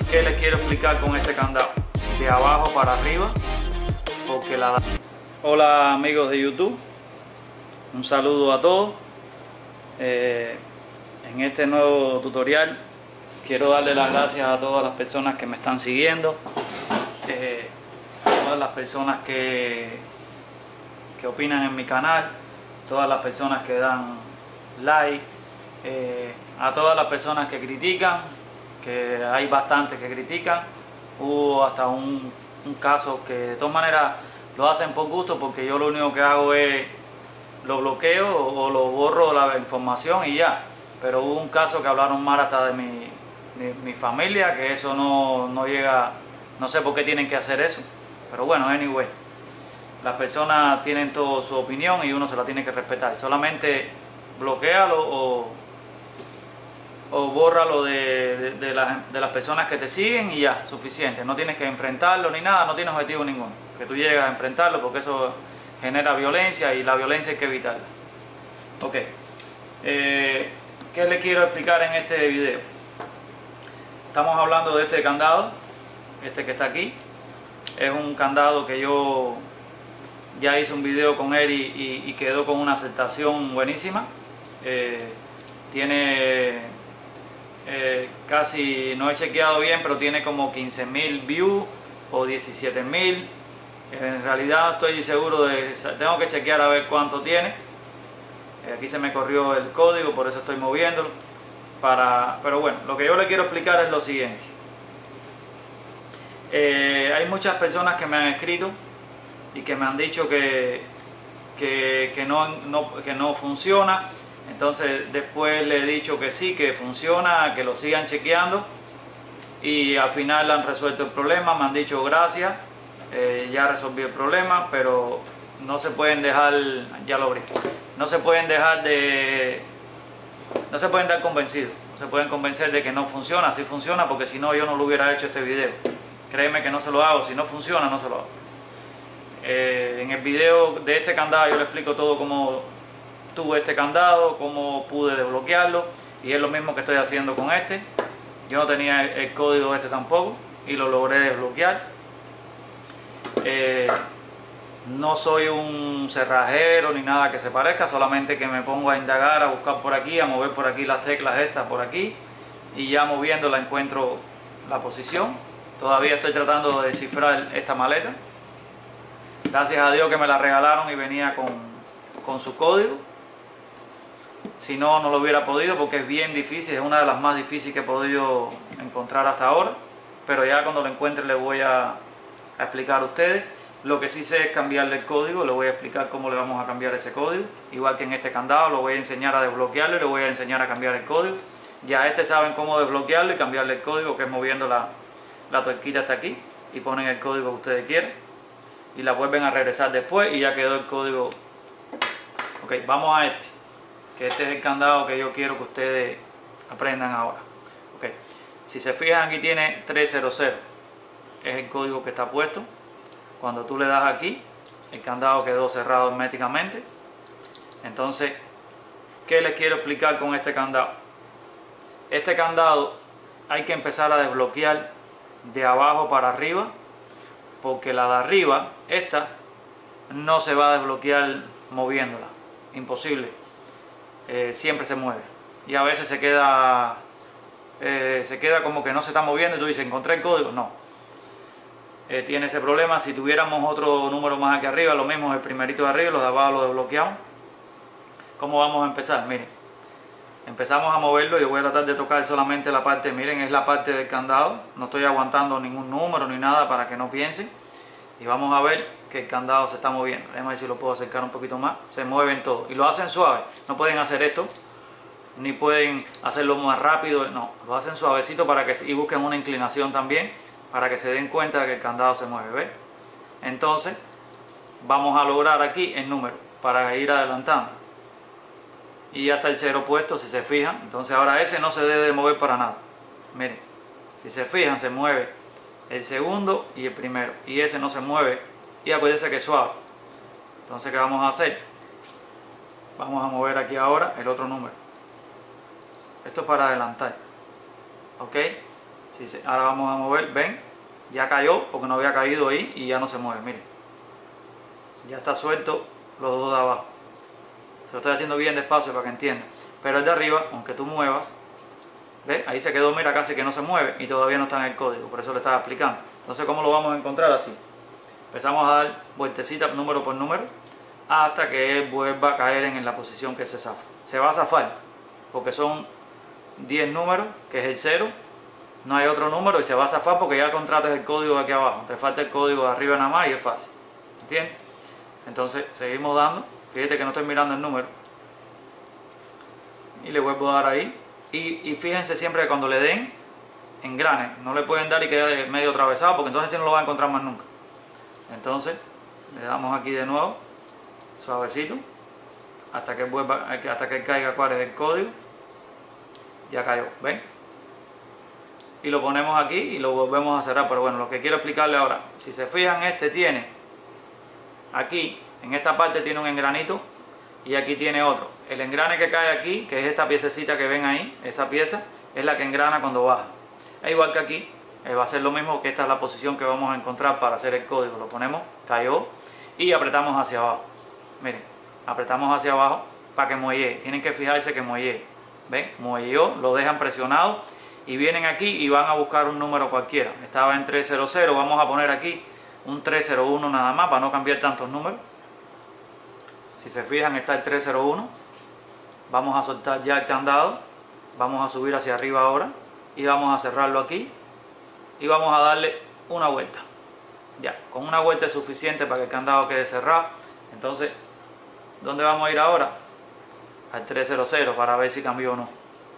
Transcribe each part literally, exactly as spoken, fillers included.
¿Qué les quiero explicar con este candado? De abajo para arriba, porque la... Hola amigos de YouTube, un saludo a todos. Eh, en este nuevo tutorial quiero darle las gracias a todas las personas que me están siguiendo, eh, a todas las personas que, que opinan en mi canal, todas las personas que dan like, eh, a todas las personas que critican, que hay bastantes que critican. Hubo hasta un, un caso que de todas maneras lo hacen por gusto, porque yo lo único que hago es lo bloqueo o lo borro la información y ya. Pero hubo un caso que hablaron mal hasta de mi, mi, mi familia, que eso no, no llega, no sé por qué tienen que hacer eso. Pero bueno, anyway, las personas tienen toda su opinión y uno se la tiene que respetar. Solamente bloquéalo o, o bórralo de, de, de, la, de las personas que te siguen y ya, suficiente. No tienes que enfrentarlo ni nada, no tienes objetivo ninguno. Que tú llegues a enfrentarlo, porque eso genera violencia y la violencia hay que evitarla. Ok, eh, ¿qué le quiero explicar en este video? Estamos hablando de este candado, este que está aquí. Es un candado que yo ya hice un video con él y, y, y quedó con una aceptación buenísima. Eh, tiene eh, casi, no he chequeado bien, pero tiene como quince mil views o diecisiete mil. En realidad estoy seguro de, tengo que chequear a ver cuánto tiene. Aquí se me corrió el código, por eso estoy moviéndolo. Para, pero bueno, lo que yo le quiero explicar es lo siguiente. Eh, hay muchas personas que me han escrito y que me han dicho que, que, que, no, no, que no funciona. Entonces después le he dicho que sí, que funciona, que lo sigan chequeando. Y al final han resuelto el problema, me han dicho gracias. Eh, ya resolví el problema, pero no se pueden dejar, ya lo abrí, no se pueden dejar de, no se pueden dar convencidos, no se pueden convencer de que no funciona. Si funciona, porque si no yo no lo hubiera hecho este video. Créeme que no se lo hago, si no funciona no se lo hago. Eh, en el video de este candado yo le explico todo cómo tuve este candado, cómo pude desbloquearlo, y es lo mismo que estoy haciendo con este. Yo no tenía el, el código este tampoco y lo logré desbloquear. Eh, no soy un cerrajero ni nada que se parezca, solamente que me pongo a indagar, a buscar por aquí, a mover por aquí las teclas estas por aquí, y ya moviéndola encuentro la posición. Todavía estoy tratando de descifrar esta maleta. Gracias a Dios que me la regalaron y venía con, con su código. Si no, no lo hubiera podido, porque es bien difícil, es una de las más difíciles que he podido encontrar hasta ahora. Pero ya cuando lo encuentre le voy a a explicar a ustedes. Lo que sí sé es cambiarle el código, le voy a explicar cómo le vamos a cambiar ese código, igual que en este candado. Lo voy a enseñar a desbloquearlo y le voy a enseñar a cambiar el código. Ya este saben cómo desbloquearlo y cambiarle el código, que es moviendo la, la tuerquita hasta aquí y ponen el código que ustedes quieren y la vuelven a regresar después y ya quedó el código. Ok, vamos a este, que este es el candado que yo quiero que ustedes aprendan ahora. Ok, si se fijan, aquí tiene trescientos, es el código que está puesto. Cuando tú le das aquí, el candado quedó cerrado herméticamente. Entonces, ¿qué les quiero explicar con este candado? Este candado hay que empezar a desbloquear de abajo para arriba, porque la de arriba, esta, no se va a desbloquear moviéndola, imposible. Eh, siempre se mueve y a veces se queda eh, se queda como que no se está moviendo y tú dices, encontré el código. No. Eh, tiene ese problema. Si tuviéramos otro número más aquí arriba, lo mismo, el primerito de arriba, los de abajo lo desbloqueamos. ¿Cómo vamos a empezar? Miren, empezamos a moverlo. Yo voy a tratar de tocar solamente la parte, miren, es la parte del candado. No estoy aguantando ningún número ni nada para que no piensen. Y vamos a ver que el candado se está moviendo. Déjame ver si lo puedo acercar un poquito más. Se mueven todos y lo hacen suave. No pueden hacer esto, ni pueden hacerlo más rápido. No, lo hacen suavecito para que, y busquen una inclinación también, para que se den cuenta de que el candado se mueve, ¿ves? Entonces vamos a lograr aquí el número para ir adelantando y ya está el cero puesto, si se fijan. Entonces ahora ese no se debe mover para nada. Miren, si se fijan, se mueve el segundo y el primero, y ese no se mueve, y acuérdense que es suave. Entonces, ¿qué vamos a hacer? Vamos a mover aquí ahora el otro número. Esto es para adelantar, ¿ok? Si se, ahora vamos a mover, ven, ya cayó porque no había caído ahí y ya no se mueve, miren. Ya está suelto los dos de abajo. Se lo estoy haciendo bien despacio para que entiendan. Pero el de arriba, aunque tú muevas, ¿ves? Ahí se quedó, mira, casi que no se mueve y todavía no está en el código, por eso le estaba explicando. Entonces, ¿cómo lo vamos a encontrar? Así. Empezamos a dar vueltecitas número por número hasta que él vuelva a caer en la posición que se zafa. Se va a zafar porque son diez números, que es el cero, no hay otro número y se va a zafar porque ya contratas el código de aquí abajo. Te falta el código de arriba nada más y es fácil. ¿Entiendes? Entonces, seguimos dando. Fíjate que no estoy mirando el número. Y le vuelvo a dar ahí. Y, y fíjense siempre que cuando le den, engrane. No le pueden dar y quede medio atravesado porque entonces sí no lo va a encontrar más nunca. Entonces, le damos aquí de nuevo, suavecito, hasta que vuelva, hasta que caiga cuál es el código. Ya cayó, ¿ven? Y lo ponemos aquí y lo volvemos a cerrar. Pero bueno, lo que quiero explicarle ahora, si se fijan, este tiene aquí, en esta parte tiene un engranito y aquí tiene otro. El engrane que cae aquí, que es esta piececita que ven ahí, esa pieza es la que engrana cuando baja. Es igual que aquí, eh, va a ser lo mismo, que esta es la posición que vamos a encontrar para hacer el código. Lo ponemos, cayó, y apretamos hacia abajo. Miren, apretamos hacia abajo para que muelle. Tienen que fijarse que muelle. ¿Ven? Muelló, lo dejan presionado y vienen aquí y van a buscar un número cualquiera. Estaba en trescientos, vamos a poner aquí un trescientos uno nada más para no cambiar tantos números. Si se fijan, está el trescientos uno. Vamos a soltar ya el candado, vamos a subir hacia arriba ahora y vamos a cerrarlo aquí y vamos a darle una vuelta. Ya, con una vuelta es suficiente para que el candado quede cerrado. Entonces, ¿dónde vamos a ir ahora? Al trescientos para ver si cambió o no.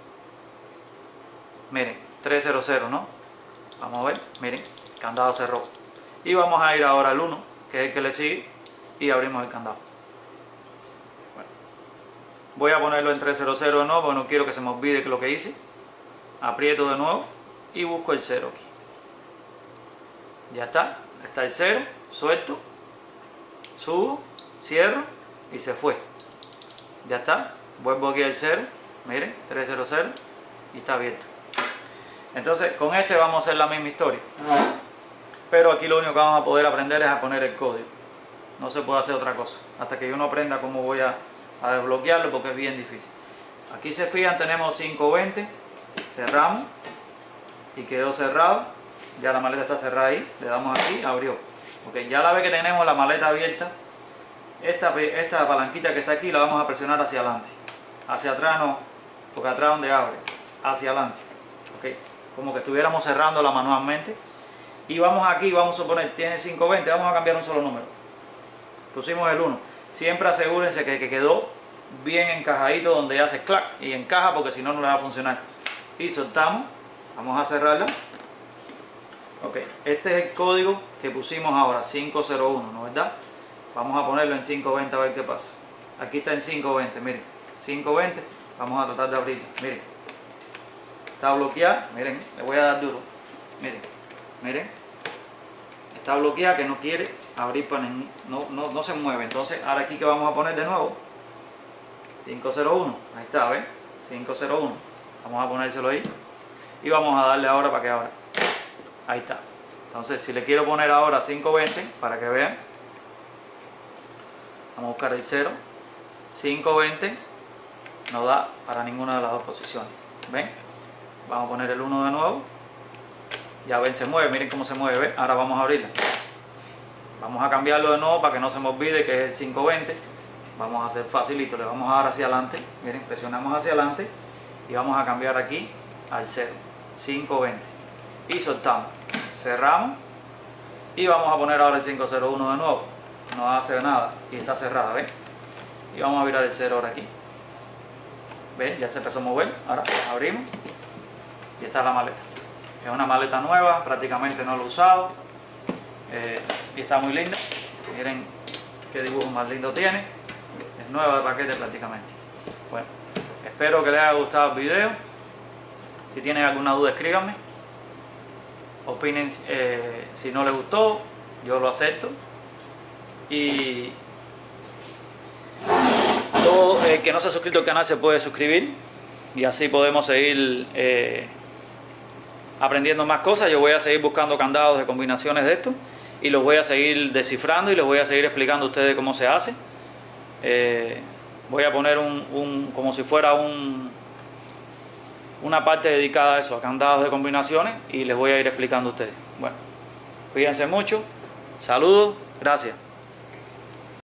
Miren, trescientos, ¿no? Vamos a ver, miren, candado cerró. Y vamos a ir ahora al uno, que es el que le sigue, y abrimos el candado. Bueno, voy a ponerlo en trescientos de nuevo porque no quiero que se me olvide lo que hice. Aprieto de nuevo y busco el cero aquí. Ya está, está el cero, suelto, subo, cierro y se fue. Ya está, vuelvo aquí al cero, miren, trescientos y está abierto. Entonces con este vamos a hacer la misma historia, pero aquí lo único que vamos a poder aprender es a poner el código. No se puede hacer otra cosa hasta que yo no aprenda cómo voy a, a desbloquearlo, porque es bien difícil. Aquí se fijan, tenemos quinientos veinte, cerramos y quedó cerrado. Ya la maleta está cerrada ahí, le damos aquí, abrió. Ok, ya la vez que tenemos la maleta abierta, esta, esta palanquita que está aquí la vamos a presionar hacia adelante. Hacia atrás no, porque atrás donde abre, hacia adelante. Ok, como que estuviéramos cerrándola manualmente. Y vamos aquí, vamos a suponer, tiene quinientos veinte, vamos a cambiar un solo número. Pusimos el uno. Siempre asegúrense que, que quedó bien encajadito donde ya hace clac y encaja, porque si no, no le va a funcionar. Y soltamos, vamos a cerrarla. Ok, este es el código que pusimos ahora, quinientos uno, ¿no verdad? Vamos a ponerlo en quinientos veinte a ver qué pasa. Aquí está en quinientos veinte, miren, quinientos veinte, vamos a tratar de abrirla, miren. Está bloqueada, miren, le voy a dar duro, miren, miren. Está bloqueada, que no quiere abrir, para no, no, no se mueve. Entonces, ahora aquí que vamos a poner de nuevo, quinientos uno, ahí está, ¿ves? quinientos uno, vamos a ponérselo ahí y vamos a darle ahora para que abra. Ahí está. Entonces, si le quiero poner ahora quinientos veinte, para que vean, vamos a buscar el cero, quinientos veinte, no da para ninguna de las dos posiciones. ¿Ven? Vamos a poner el uno de nuevo. Ya ven, se mueve, miren cómo se mueve. ¿Ven? Ahora vamos a abrirla. Vamos a cambiarlo de nuevo para que no se me olvide que es el quinientos veinte. Vamos a hacer facilito, le vamos a dar hacia adelante. Miren, presionamos hacia adelante y vamos a cambiar aquí al cero, quinientos veinte. Y soltamos. Cerramos y vamos a poner ahora el quinientos uno de nuevo. No hace nada y está cerrada, ¿ven? Y vamos a virar el cero ahora aquí. ¿Ven? Ya se empezó a mover. Ahora abrimos y está la maleta. Es una maleta nueva, prácticamente no lo he usado, eh, y está muy linda. Miren qué dibujo más lindo tiene. Es nueva de paquete prácticamente. Bueno, espero que les haya gustado el video. Si tienen alguna duda, escríbanme. Opinen, eh, si no les gustó, yo lo acepto. Y todo el que no se ha suscrito al canal se puede suscribir y así podemos seguir eh, aprendiendo más cosas. Yo voy a seguir buscando candados de combinaciones de esto y los voy a seguir descifrando y les voy a seguir explicando a ustedes cómo se hace. Eh, voy a poner un, un como si fuera un una parte dedicada a eso, a candados de combinaciones, y les voy a ir explicando a ustedes. Bueno, cuídense mucho, saludos, gracias.